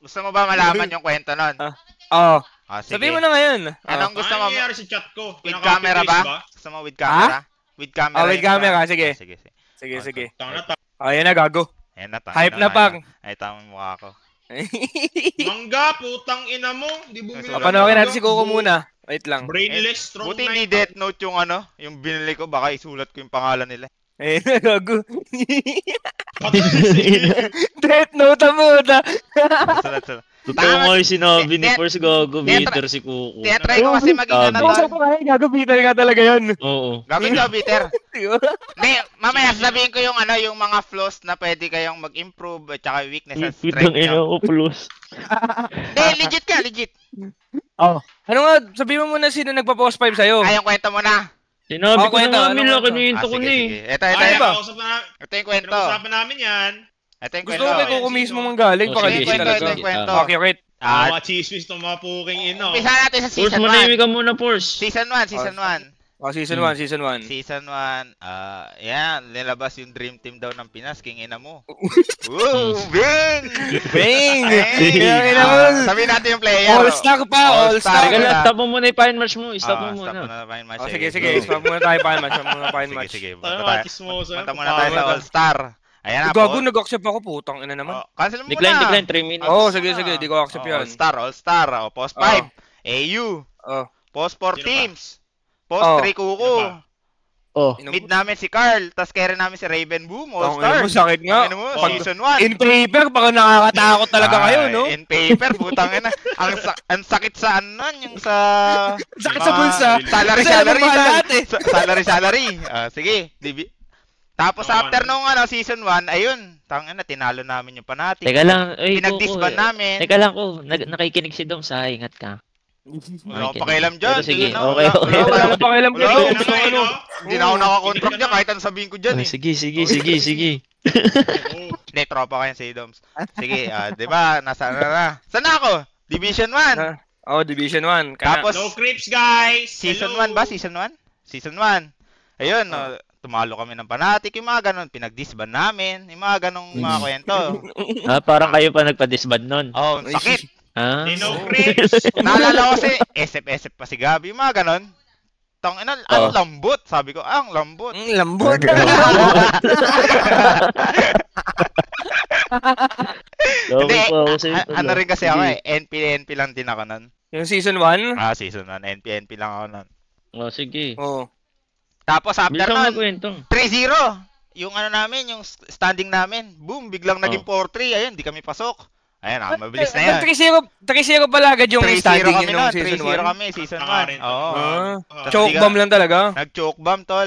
Gusto mo ba malaman yung kwento nun? Oo. Sige. Sabihin mo na ngayon. Anong gusto mo? nangyayari sa chat ko? With camera ba? Gusto mo with camera? With camera. With camera, sige. Sige. Ayan na, gago. Ayan na, Hype na, pang. Ay, tamang mukha ko. Mangga, putang ina mo. Di bumili. Papanoorin natin si Coco muna. Wait lang. Brainless, strong Buti hindi Death Note yung yung binili ko. Baka isulat ko yung pangalan nila. Ayun na, gago. Death Note mo na. Sulat. Totoo nga yung sinabi ni Force, gago, bitter si Kuko. Try ko kasi maging Gago, bitter nga talaga yun. Oo. Gagawin ka, bitter. Hindi, mamaya sabihin ko yung yung mga flaws na pwede kayong mag-improve at saka weakness at strength nyo. Plus. Hindi, legit. Ano nga, sabihin mo muna sino nagpa-post 5 sa'yo. Ay, yung kwento mo na. Sinabi ko na namin lang, kinuhinto ko na Sige. Ito yung kwento. Pinag-usapan namin yan. Ito yung Gusto kwento. ko kay Coco mismo manggaling. Oh, Pakalitis sige, talaga. Ito yung kwento. Okay, wait. Mga chismis ng mga puking ino. Umpisa natin sa Force, season 1. manahimik ka muna, Force. Season 1. Season 1. Season 1, yan, nilabas yung Dream Team daw ng Pinas, king ina mo. Woo! Bing! Bing! Sabihin natin yung player. All-star pa, all-star. Teka lang, stop mo muna yung fine match mo. Stop mo Stop muna. muna fine match. Sige. Stop muna tayo fine match. Sige. Punta Punta muna tayo sa All-Star. Ayan na po. Gago, nag-accept ako, putang ina naman. Cancel mo Decline, na. 3 minutes. Sige, di ko accept yun. All-Star. Post 5. AU. Post 4 teams. Post 3 Kuko. Mid namin si Carl, tas carry namin si Raven Boom, All-Star. Sakit nga. Season 1. In paper, baka nakakatakot talaga kayo, no? In paper, putang ina. Ang sakit sa yung sa... Sakit sa bulsa. Salary. Sige. Tapos after nung season 1, ayun, tangina tinalo namin yung Fnatic. Teka lang, pinag-disband namin. Teka lang ko, nakikinig si Dom sa ingat ka. Wala akong pakialam dyan. Sige, okay. Wala akong pakialam dyan. Hindi na ako nakakontract dyan kahit ang sabihin ko dyan eh. Sige. Hindi, tropa kayo si Doms. Sige, di ba, nasa na. Saan na ako? Division 1. Division 1. Tapos, no creeps, guys! Season 1 ba? Season 1? Season 1. Ayun, tumalo kami ng Fnatic, yung mga ganun, pinag-disband namin, yung mga ganung mga kwento. Parang kayo pa nagpa-disband nun. Sakit. No creeps! Naalala ko si SF pa si Gabi, yung mga ganun. Tangina, ang lambot. Sabi ko, ang lambot. Lambot. Hindi, ano rin kasi ako NP lang din ako nun. Yung season 1? Season 1. NP lang ako nun. Sige. Tapos after nun, 3-0. Yung namin, yung standing namin, boom, biglang naging 4-3. Ayun, di kami pasok. Ayun, mabilis na yan. 3-0 pala agad yung standing kami yung season 1. 3-0 kami, season 1. Choke bomb lang talaga? Nag-choke bomb, tol.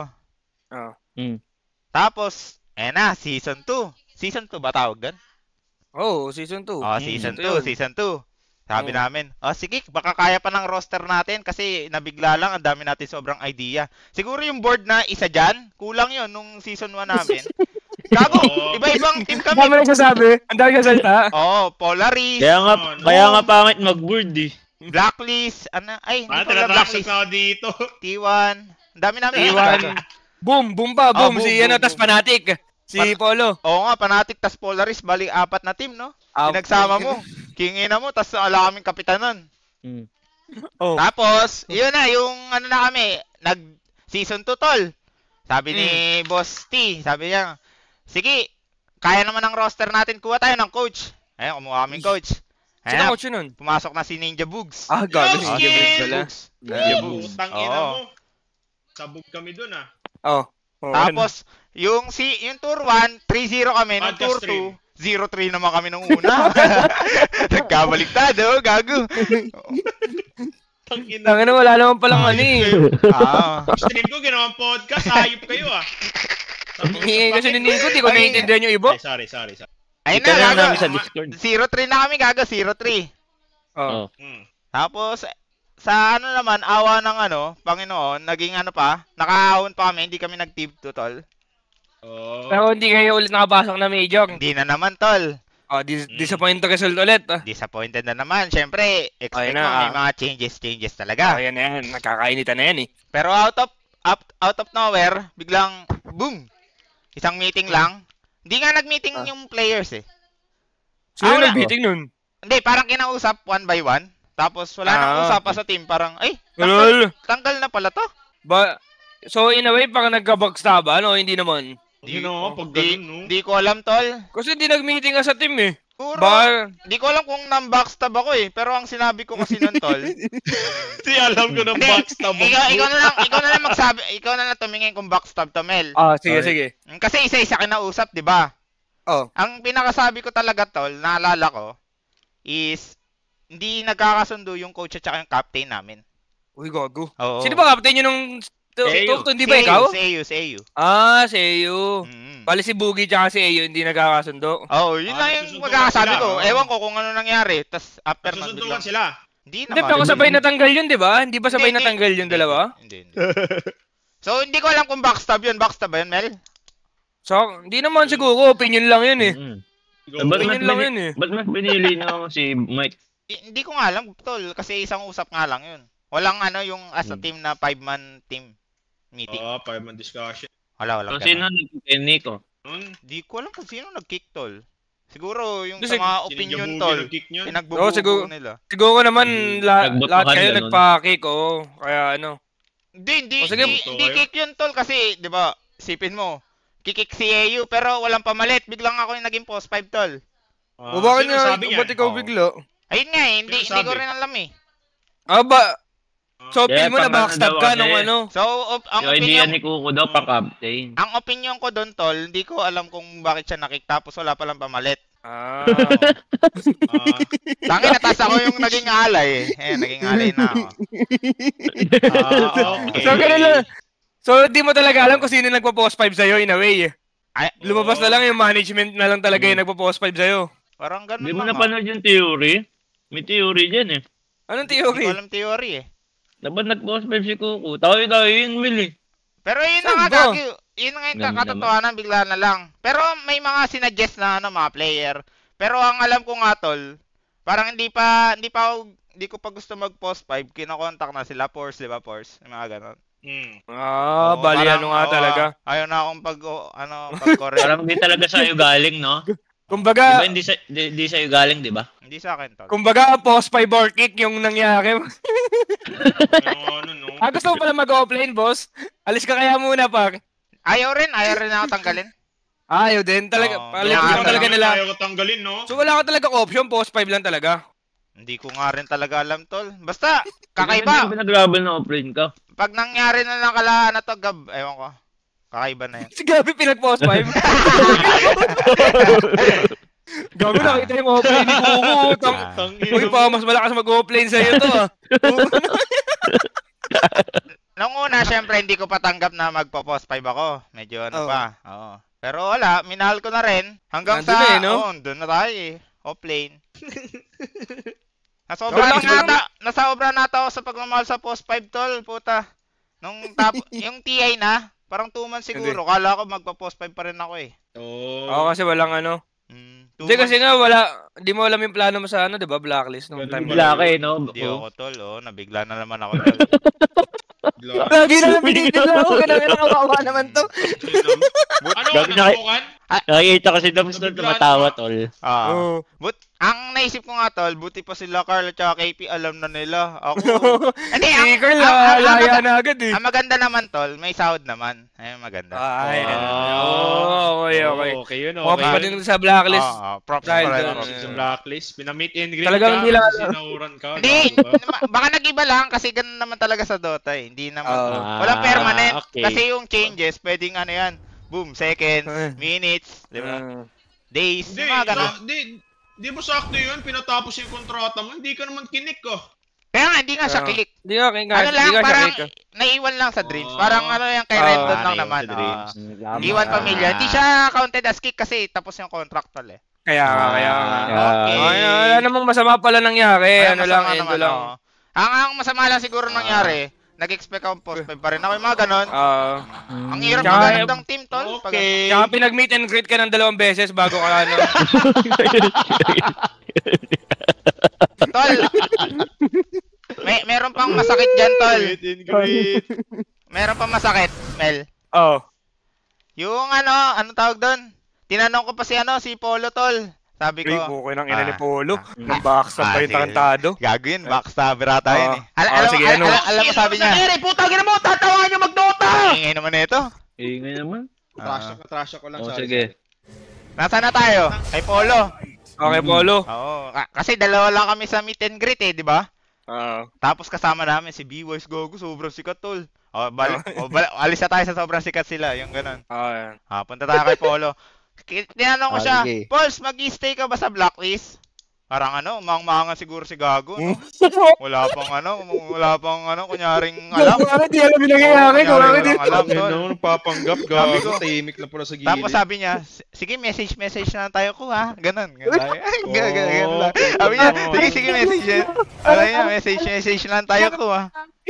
Tapos, season 2. Season 2 ba tawag doon? Season 2. Season 2. Sabi namin, sige, baka kaya pa ng roster natin kasi nabigla lang, ang dami natin sobrang idea. Siguro yung board na isa dyan, kulang yun nung season 1 namin. Gago, iba-ibang team kami. Ang dami nagsasabi, ang dami nagsasalita. Polaris. Kaya nga pangit mag-board eh. Blacklist, hindi pala Blacklist. dito. T1, ang dami namin. T1. Boom, si tas Fnatic. Si Polo. Oo nga, Fnatic tas Polaris, bali 4 na team, no? Pinagsama mo. Kingina mo, tas ala kaming kapitanan. Tapos, yun na, yung na kami, nag-season 2, tol. Sabi ni Boss T, sabi niya, sige, kaya naman ang roster natin, kuha tayo ng coach. Ayun, kumuha kaming coach. Sino coach yun nun? Pumasok na si Ninja Bugs. Gago, Ninja Bugs pala. Ninja Bugs. Tangina mo. Sabog kami dun Tapos, yung Tour 1, 3-0 kami. Nung Tour 2, 0-3 naman kami nung una. Nagkabaliktad, gago. Tangina, wala naman palang Stream ko, ginawang podcast, hayop kayo kasi ni Nico, di ko naiintindihan yung iba. Sorry. Ayun na, gago. 0-3 na kami, gago, 0-3. Tapos, sa naman, awa ng Panginoon, naging nakaahon pa kami, hindi kami nag-team to, tol. Pero hindi kayo ulit nakapasok na major. Hindi na naman, tol. Disappointed result ulit. Disappointed na naman. Siyempre, expect mo may mga changes talaga. Yan na yan. Nakakainitan na yan eh. Pero out of nowhere, biglang, boom! Isang meeting lang. Hindi nga nag-meeting yung players eh. Sino nag-meeting nun? Hindi, parang kinausap one by one. Tapos wala nang usapan sa team. Parang, ay, Lol. tanggal na pala to. So, in a way, parang nagka-backstaban, o hindi naman? Yun o, pag ganun, no? Di ko alam, tol. Kasi hindi nag-meeting nga sa team eh. Puro, Ba- di ko alam kung nang-backstab ako eh. Pero ang sinabi ko kasi nun, tol. Hindi alam ko ng Hindi, backstab mo. ikaw na lang magsabi, ikaw na lang tumingin kung backstab to, Mel. Sige, sige. Kasi isa-isa kinausap, di ba? Oh. Ang pinakasabi ko talaga, tol, naalala ko, is hindi nagkakasundo yung coach at saka yung captain namin. Uy, gago. Oo. Sino ba captain yun nung... Hindi ba ikaw? Si AU. Si AU. Mm. Bali si Boogie tsaka si AU hindi nagkakasundo. Oo, yun lang yung magkakasabi ko. Ewan ko kung ano nangyari. Tas after nun, Susundukan sila. Hindi Hindi naman. pa ako sabay natanggal yun, di ba? Hindi ba sabay Hindi, natanggal yung dalawa? Hindi. So, hindi ko alam kung backstab yun. Backstab ba yun, Mel? So, hindi naman siguro. Opinion lang yun eh. Ba't Opinion lang yun eh. mas pinili niyo si Mike? Hindi ko nga alam, tol. Kasi isang usap nga lang yun. Walang ano yung as a team na 5-man team meeting. Oo, 5-man discussion. Wala. So, sino nag-kick Nico? Di ko alam kung sino nag-kick, tol. Siguro yung Kasi sa mga opinion, tol. Pinagbubugo nila. Siguro naman lahat Nagbotohan kayo ganun. nagpa-kick, oo. Kaya ano. Hindi sige, kick yun, tol. Kasi, di ba, sipin mo, kikik si AU, pero walang pamalit. Biglang ako yung naging post 5, tol. O bakit nga, ba't ikaw bigla? Ayun nga eh, hindi ko rin alam eh. So, feel mo na backstab ka nung ano? So, ang Yung idea opinion, ni Kuko daw pa-captain. ang opinion ko doon, tol, hindi ko alam kung bakit siya nakik, tapos wala palang pamalit. Tangin, natas ako yung naging alay eh. Naging alay na ako. Okay. So, ganun lang. So, di mo talaga alam kung sino nagpo-post 5 sa'yo in a way eh. Lumabas na lang yung management na lang talaga yung nagpo-post 5 sa'yo. Parang ganun Hindi mo lang, napanood yung theory? May theory dyan eh. Anong Hindi theory? ko alam theory eh. Dapat nag-post 5 si Kuko. Tayo yung Will eh. Pero yun Saan na ba? nga, yun nga yung Ganun kakatotohanan, bigla na lang. Pero may mga sinuggest na mga player. Pero ang alam ko nga, tol, parang hindi ko pa gusto mag-post 5, kinokontak na sila, Force, di ba, Force? Yung mga ganon. Bali ano nga talaga. Ayaw na akong pag-correct. Parang di talaga sa'yo galing, no? Kumbaga, Diba hindi sa'yo galing, di ba? Hindi sa akin, tol. kumbaga post 5 or kick yung nangyari. Gusto mo pala mag-offline, boss? Alis ka kaya muna, par. Ayaw rin ako tanggalin. Ayaw din talaga. Ayaw talaga nila. Ayaw ko tanggalin, no? So wala ka talaga option, post 5 lang talaga. Hindi ko nga rin talaga alam, tol. Basta, Hindi kakaiba. ba nag-grabble na offline ka? Pag nangyari na lang kala na to, Gab, ewan ko. Kakaiba na yun. Si Gabi pinag-post 5. Gabi nakita yung offline ni Kuko. Uy pa, mas malakas mag-offline sa'yo to. Nung una, syempre, hindi ko patanggap na magpo-post 5 ako. Medyo pa. Oo. Pero wala, minahal ko na rin. Hanggang Nandun sa, eh, no? doon na tayo eh. Offline. Nasobra na ako sa pagmamahal sa post 5, tol, puta. Yung TI na, parang 2 months siguro. Kala ko magpa-post 5 pa rin ako eh. Oo, kasi walang ano. 2 Hindi kasi nga hindi mo alam yung plano mo sa ano, 'di ba? Blacklist nung time. Wala ka eh, no? Hindi ako, tol. Nabigla na naman ako. Lagi na lang binibigla ako, kinakawawa naman to. Ano? Gabi Nasubukan? Nakikita kasi tapos doon tumatawa, tol. Ang naisip ko nga, tol, buti pa sila Carl at saka KP, alam na nila. Ako. Hindi, Si Carl, laya na agad eh. Ang maganda naman, tol, may sahod naman. Ayun, maganda. Okay. Okay, yun, Props pa okay. din sa blacklist. Props Dahil pa rin. doon, props. Sa blacklist, pinamit and greet Talagang ka, hindi lang- sinauran ka. Hindi, diba? baka nag-iba lang kasi ganun naman talaga sa Dota eh. Hindi naman, walang Ah, permanent. okay. Kasi yung changes, pwedeng ano yan, boom, seconds, minutes, di ba? Days, Hindi, mga ganun. di ba sakto yun? Pinatapos yung kontrata mo, hindi ka naman kinik ko. Kaya nga, hindi nga siya kilik. Hindi ka Ano lang, siya parang kick. naiwan lang sa dreams. Parang ano yung kay Rendon lang naman. Iwan pamilya. Hindi siya counted as kick kasi tapos yung contract tol eh. Kaya nga. Okay. Wala namang masama pala nangyari. Kaya Ano masama lang, naman, endo lang. oo. Ang masama lang siguro nangyari, nag-expect akong post 5 pa rin ako. Yung mga ganon. Ang hirap Tsaka- magandang team tol. Okay. Tsaka pinag-meet and greet ka ng 2 beses bago ka ano. Tol. Meron pang masakit dyan, tol. Meet and greet. Meron pang masakit, Mel. Oh. Yung ano tawag doon? Tinanong ko pa si Polo, tol. Sabi ko, Okay nang ina ni Polo. ah, Nang backstab pa yung sige. tarantado. gago yun, backstabber ata yun eh. sige, ano? Alam mo sabi niya, Putang ina mo, tatawa niyo mag-Dota! ingay naman ito. Ingay naman. Trash ko lang. Oh, sorry. sige. Nasaan na tayo? Kay Polo. Okay, Polo. Oo, kasi dalawa lang kami sa meet and greet eh, di ba? Tapos kasama namin si B-Boys Gogo, sobrang sikat tol. Alis na tayo sa sobrang sikat sila, yung ganun. Yan. Punta tayo kay Polo. Tinanong ko siya, sige. Pauls, mag-stay ka ba sa blacklist? Parang umang-mangan siguro si Gago, no? Wala pang kunyaring alam. Di alam yung nangyayari. Walang alam, tol. Nagpapanggap, Sabi ko, gago. Tahimik lang pala sa gilid. Tapos sabi niya, sige, message na lang tayo ko, ha? Ganun. Ganun lang. Sabi niya, sige, message. Sabi niya, message na lang tayo ko, ha?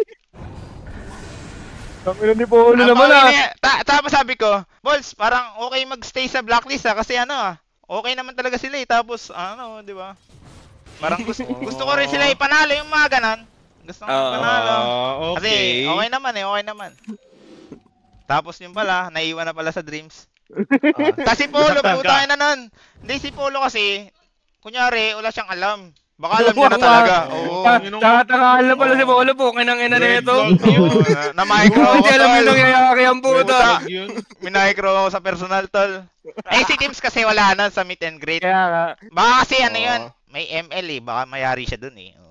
Ang ni Polo naman Tapos sabi ko, Balls, parang okay magstay sa blacklist, ha? Kasi okay naman talaga sila, eh. Tapos, di ba? Parang gusto ko rin sila ipanalo yung mga ganon. Gusto ko ipanalo. Kasi okay naman. Tapos yun pala, naiwan na pala sa Dreams. Kasi Polo, putang ina nun. Hindi, si Polo kasi, kunyari, wala siyang alam. Baka alam niya na talaga. Oo. Tatangahan na pala si Polo po. Kinang ina na ito. Na-micro ako, Hindi alam yung tol. nangyayari ang puta. Minicro ako sa personal, tol. Si Teams kasi wala na sa meet and greet. Kaya nga. Baka kasi yun, may ML eh. Baka mayari siya dun eh.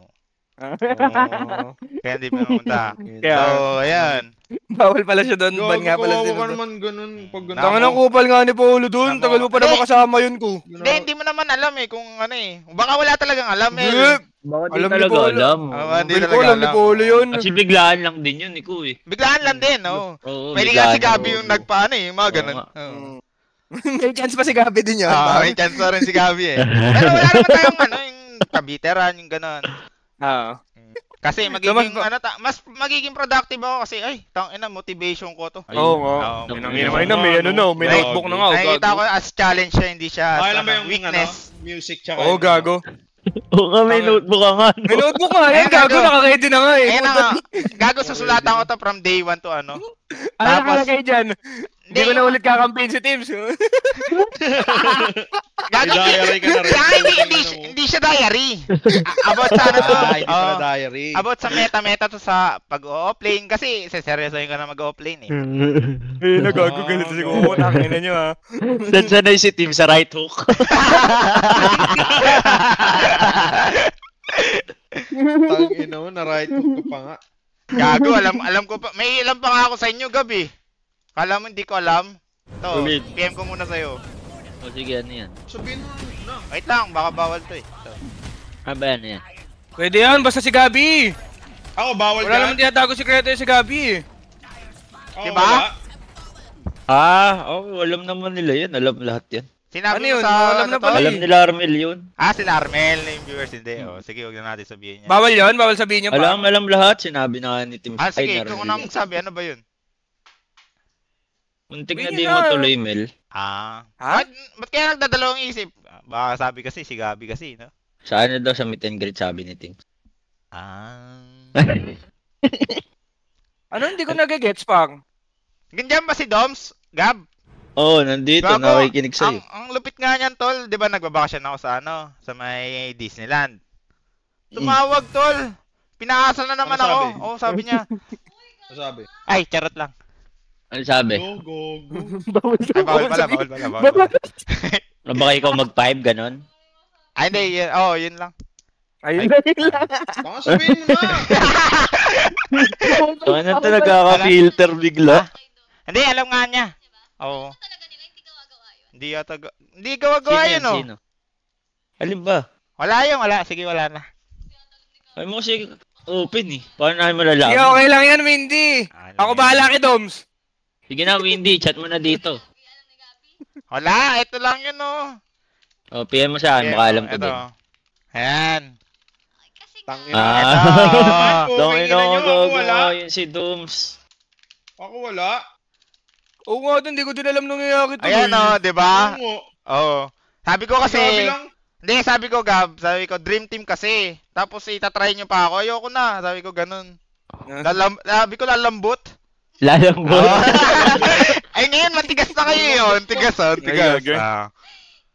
Kaya hindi pumunta. So, ayan. Bawal pala siya doon. Ban nga pala siya ka doon. naman ganun. Pag ganun. Tangan ng kupal nga ni Polo doon. Tagal mo pa naman kasama yun ko. Hindi mo naman alam eh kung eh. Baka wala talagang alam eh. Bakit Alam di ni talaga Polo. alam? Hindi Hindi talaga ko alam ni Polo yun. Kasi biglaan lang din yun, ikaw eh. Biglaan lang din, oh. Oo, Pwede nga si biglaan Gabi lang. yung nagpaano eh, mga ganun. Oo nga. Oo. May chance pa si Gabi din yun. May chance pa rin si Gabi eh. Pero wala naman tayong yung kabiteran, yung ganun. Kasi magiging mas magiging productive ako kasi motivation ko to. Oo nga. May notebook na nga. Nakikita ko as challenge siya, hindi siya Alam mo as yung weakness. music tsaka. Oo, gago. Oo, may notebook ka nga. May notebook nga. Yan, gago. Nakaready na nga eh. Ayun na nga. Gago, susulatan ko to from day 1 to Ano nakalagay dyan? Hindi ko na ulit kakampaign si Teams. Gago, Diary ka na rin. hindi siya diary. About sa Hindi pala diary. About sa meta to sa pag-o-offlane kasi seryosohin ka na mag-o-offlane eh. Nagago galit si Kuko. Tangina nyo ha. Sanay si Team sa right hook. Tangina mo, na-right hook ko pa nga. Gago, alam ko pa. May alam pa nga ako sa inyo, Gabi. Kala mo hindi ko alam? To, Ulit. PM ko muna sa'yo. O sige, ano yan? Sabihin mo na. Wait lang, baka bawal to eh. So, Ano ba yan? Pwede yan, basta si Gabi. Ako, bawal Wala naman tinatago sikreto yung si Gabi. Diba? Alam naman nila yan. Alam lahat yan. Sinabi Ano mo yun? sa Alam na to? pala Alam nila Armel yun. Sila Armel na yung viewers, hindi. Sige, huwag na natin sabihin niya. Bawal yun? Bawal sabihin niyo pa? Alam lahat. Sinabi na nga ni Team Sige, Ay, kung Armel. na magsabi, ano ba yun? Muntik na Sabihin di niyo mo na. tuloy, Mel. Ha? Ba't kaya nagdadalawang isip? Baka sabi kasi, si Gabi kasi, no? Saan na daw sa meet and greet sabi ni Team? Ano hindi ko nagigets pang? Ganyan ba si Doms? Gab? Oo, nandito. Gago, Nakikinig sa'yo. ang lupit nga niyan, tol. Di ba nagbabakasyon ako sa sa may Disneyland. Tumawag, tol. Pinaasa na naman Ano ako. sabi? Oo, sabi niya. Ano sabi? Ay, charot lang. Ano sabi? Go. Ay, bawal pala. Baka ikaw mag-5, ganon? Ay, hindi. Yun lang. Ayun lang. Baka sabihin mo na. So, ano talaga ka-filter bigla? Hindi, alam nga niya. Oo. Hindi yata hindi gawa-gawa yun, oh. Sino? Alin ba? Wala. Sige, wala na. Ay mo kasi open eh. Paano namin malalaman? Sige, okay lang yan, Mindy. Ako bahala kay Doms. Sige na, Windy. Chat mo na dito. Wala, ito lang yun, oh. O, PM mo sa akin. Baka alam ko Ito. din. Ayan. Tangina. Dongin Ina nyo, ako ako wala. yun si Dooms. Ako wala. Oo nga, hindi ko din alam nung nangyayari ito. Ayan, oh, di ba? Ano mo? Oo. Sabi ko kasi, Sabi lang. hindi, sabi ko, Gab, Dream Team kasi. Tapos itatry nyo pa ako. Ayoko na. Sabi ko, ganun. Sabi ko, lalambot. Lalambot. Ay, ngayon, matigas na kayo yun. Tigas, oh. Tigas. Ay, okay.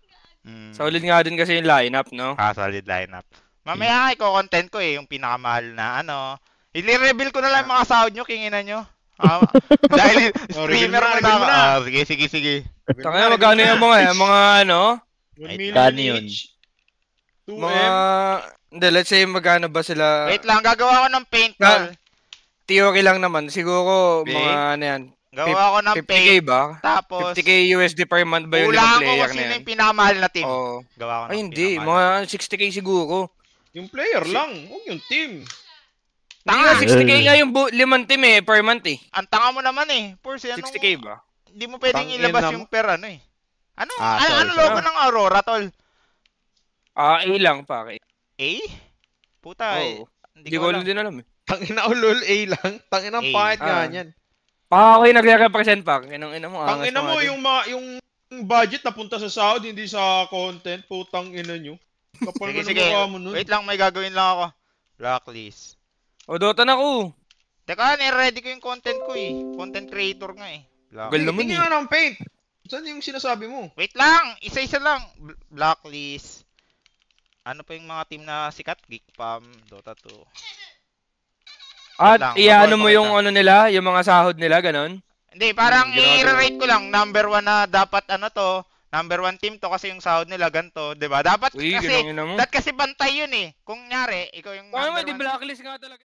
Solid nga din kasi yung lineup, no? Solid lineup. Mamaya i-content ko yung pinakamahal na i-reveal ko na lang yung mga sahod nyo, kinginan nyo. Dahil streamer mo na ako. Sige. Tangina, magkano yung mga 1 million Kano yun? each. 2M. Hindi, let's say magkano ba sila? Wait lang, gagawa ko ng paint, tol. Theory lang naman. Siguro Okay. mga yan. Gawa ko ng 50k paint. ba? Tapos, 50k USD per month ba yung kulang ko player kung na sino yan? yung pinakamahal na team. Oo. Gawa ko ng Ay, hindi. pinakamahal. Mga 60k siguro. Yung player lang, huwag yung team. Hindi nga, 60k nga yung limang team per month eh. Ang tanga mo naman Porsi, 60k ba? Hindi mo pwedeng Tangin ilabas naman. yung per Ano tol, logo ng Aurora, tol? A lang, pare. A? Puta, Oo. hindi Hindi ko din alam eh. Tangina ulol, A lang. Tangina ang A. pangit nga niyan. Ako yung nagre-represent pa. Ina mo. Tangina mo yung budget napunta sa sahod, hindi sa content. Putang ina nyo. Kapal mo Sige. mukha mo nun. Wait lang, may gagawin lang ako. Blacklist. O, Dota na ko. Teka, nire-ready ko yung content ko Content creator nga Blacklist. Gal naman Tingin nga ng paint. Saan yung sinasabi mo? Wait lang, isa-isa lang. Blacklist. Ano pa yung mga team na sikat? Geekpam, Dota 2. At lang, iano mo papakita. yung nila, yung mga sahod nila, ganon? Hindi, parang Ginagawa. i-rate ko lang. Number 1 na dapat number 1 team to kasi yung sahod nila ganito, 'di ba? Dapat Uy, kasi ginangin na mo. dapat kasi bantay 'yun Kung nyari, ikaw yung Paano number di 1. blacklist nga talaga?